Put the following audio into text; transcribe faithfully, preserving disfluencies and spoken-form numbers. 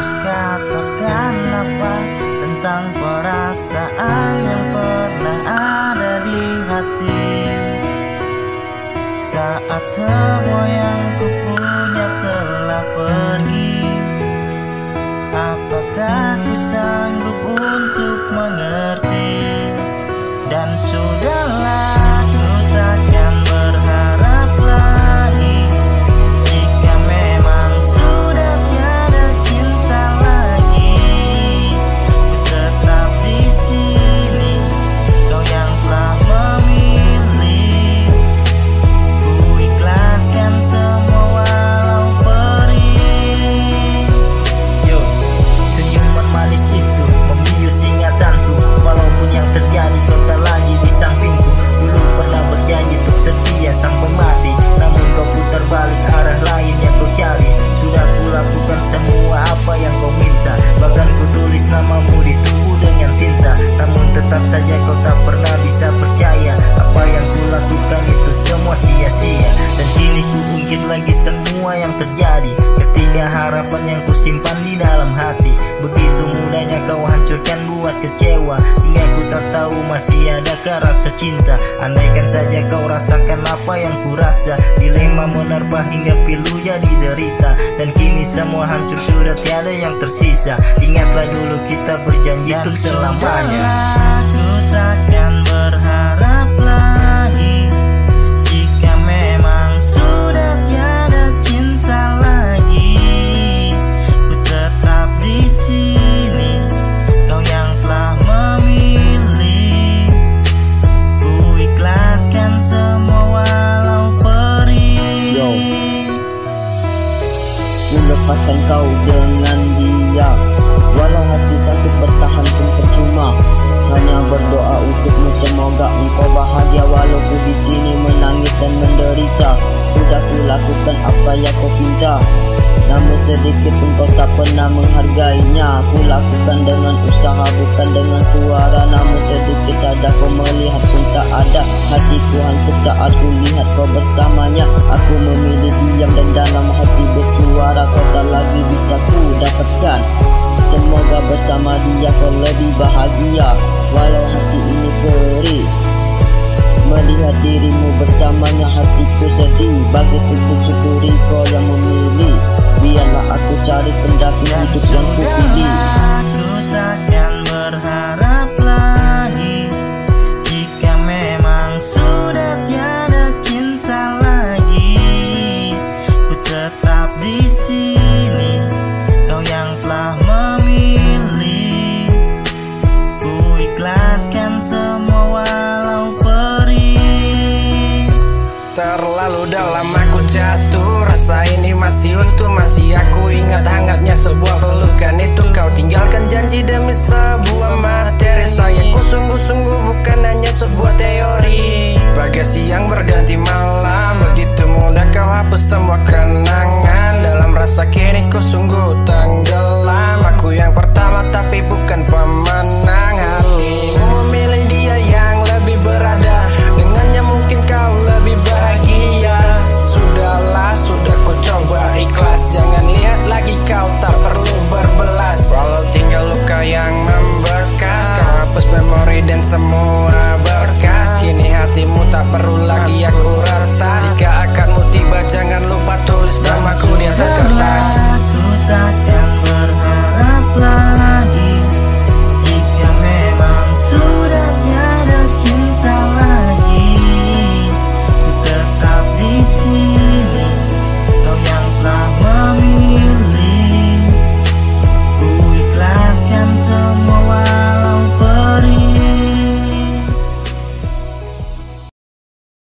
harus katakan apa tentang perasaan yang pernah ada di hati saat semua yang kupunya telah pergi? Apakah ku sanggup untuk mengerti? Dan sudahlah, ku takkan berharap lagi jika memang sudah tiada cinta lagi. Ku tetap di sini, kau yang telah memilih. Ku ikhlaskan semua walau perih. Yo, senyuman manis itu membius ingatanku, walaupun yang terjadi kau tak lagi di sampingku. Dulu pernah berjanji untuk setia sampai mati, namun kau putar balik arah lain yang kau cari. Sudah ku lakukan semua apa yang kau minta, bahkan ku tulis namamu di tubuh dengan tinta. Namun tetap saja kau tak pernah bisa percaya apa yang ku lakukan itu semua sia-sia. Dan kini ku ungkit lagi semua yang terjadi ketika harapan yang ku simpan di dalam hati. Begitu mudahnya kau hancurkan buat kecewa, hingga ku tak tahu masih adakah rasa cinta. Andaikan saja kau rasakan apa yang ku rasa, dilema menerpa hingga pilu jadi derita. Dan kini semua hancur, sudah tiada yang tersisa. Ingatlah dulu kita berjanji untuk selamanya. Ku takkan berharap lagi jika memang sudah tiada cinta lagi. Ku tetap di sini, kau yang telah memilih. Ku ikhlaskan semua walau perih. Yo, ku lepaskan kau dengan dia, walau hati sakit bertahan pun percuma. Hanya berdoa untukmu, semoga engkau bahagia walau ku di sini menangis dan menderita. Sudah ku lakukan apa yang kau pinta, namun sedikit pun kau tak pernah menghargainya. Ku lakukan dengan usaha bukan dengan suara, namun sedikit saja kau melihat pun tak ada. Hatiku hancur saat ku lihat kau bersamanya. Aku memilih diam dan dalam hati bersuara, kau tak lagi bisa ku dapatkan. Semoga bersama dia kau lebih bahagia, walau hati ini perih. Melihat dirimu bersamanya hatiku sedih. Begitu ku syukuri kau yang memilih. Biarlah aku cari pendamping hidup yang ku pilih. Ku takkan berharap lagi jika memang sudah tiada cinta lagi. Ku tetap di sini, kau yang telah memilih. Ku ikhlaskan semua walau perih. Terlalu dalam aku jatuh, rasa ini masih utuh. Masih aku ingat hangatnya sebuah pelukan itu. Kau tinggalkan janji demi sebuah materi. Sayangku sungguh-sungguh bukan hanya sebuah teori. Bagai siang berganti malam, begitu mudah kau hapus semua kenangan. Dalam rasa kini ku sungguh tenggelam. Aku yang pertama tapi bukan pemenang. Hatimu memilih dia yang lebih berada, dengannya mungkin kau lebih bahagia. Sudahlah, sudah ku coba ikhlas. Jangan lihat lagi, kau tak perlu berbelas. Walau tinggal luka yang membekas, kau hapus memori dan semua berkas. Kini hatimu tak perlu lagi